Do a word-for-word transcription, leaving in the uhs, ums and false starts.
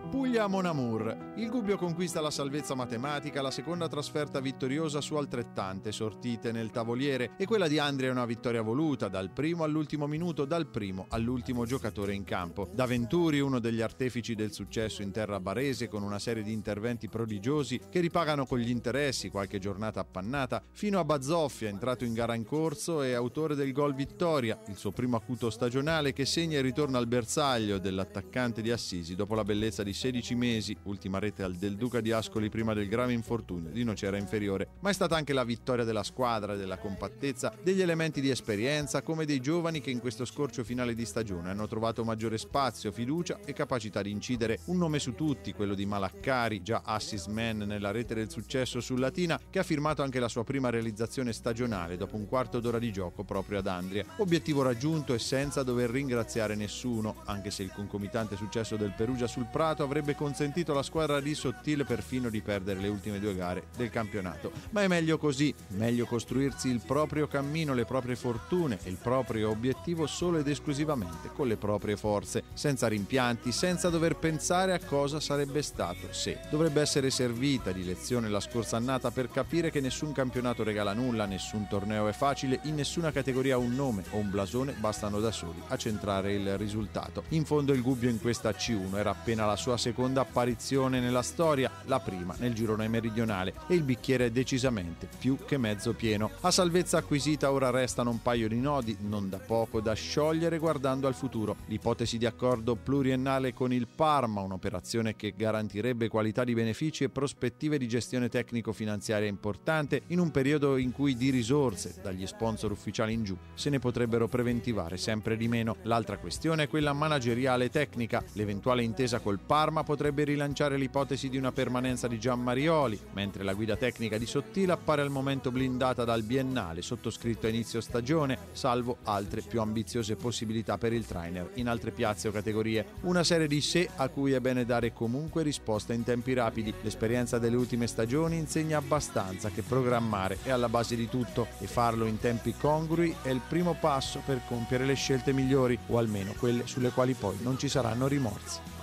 Puglia a Mon Amour. Il Gubbio conquista la salvezza matematica, la seconda trasferta vittoriosa su altrettante sortite nel tavoliere, e quella di Andria è una vittoria voluta dal primo all'ultimo minuto, dal primo all'ultimo giocatore in campo. Da Venturi, uno degli artefici del successo in terra barese, con una serie di interventi prodigiosi che ripagano con gli interessi qualche giornata appannata, fino a Bazzoffia, entrato in gara in corso e autore del gol vittoria, il suo primo acuto stagionale, che segna il ritorno al bersaglio dell'attaccante di Assisi dopo la bellezza di sedici mesi, ultima rete al Del Duca di Ascoli prima del grave infortunio di Nocera Inferiore. Ma è stata anche la vittoria della squadra, della compattezza, degli elementi di esperienza, come dei giovani che in questo scorcio finale di stagione hanno trovato maggiore spazio, fiducia e capacità di incidere. Un nome su tutti, quello di Malaccari, già assist man nella rete del successo sul Latina, che ha firmato anche la sua prima realizzazione stagionale dopo un quarto d'ora di gioco proprio ad Andria. Obiettivo raggiunto e senza dover ringraziare nessuno, anche se il concomitante successo del Perugia sul Prato avrebbe consentito alla squadra di Sottile perfino di perdere le ultime due gare del campionato. Ma è meglio così, meglio costruirsi il proprio cammino, le proprie fortune e il proprio obiettivo solo ed esclusivamente con le proprie forze, senza rimpianti, senza dover pensare a cosa sarebbe stato se. Dovrebbe essere servita di lezione la scorsa annata per capire che nessun campionato regala nulla, nessun torneo è facile, in nessuna categoria un nome o un blasone bastano da soli a centrare il risultato. In fondo il Gubbio in questa C uno era appena la sua seconda apparizione nella storia, la prima nel girone meridionale, e il bicchiere è decisamente più che mezzo pieno. A salvezza acquisita ora restano un paio di nodi, non da poco, da sciogliere guardando al futuro. L'ipotesi di accordo pluriennale con il Parma, un'operazione che garantirebbe qualità di benefici e prospettive di gestione tecnico-finanziaria importante in un periodo in cui di risorse, dagli sponsor ufficiali in giù, se ne potrebbero preventivare sempre di meno. L'altra questione è quella manageriale e tecnica. L'eventuale intesa col Parma potrebbe rilanciare l'ipotesi di una permanenza di Gianmarioli, mentre la guida tecnica di Sottile appare al momento blindata dal biennale sottoscritto a inizio stagione, salvo altre più ambiziose possibilità per il trainer in altre piazze o categorie. Una serie di se a cui è bene dare comunque risposta in tempi rapidi. L'esperienza delle ultime stagioni insegna abbastanza che programmare è alla base di tutto, e farlo in tempi congrui è il primo passo per compiere le scelte migliori, o almeno quelle sulle quali poi non ci saranno rimorsi.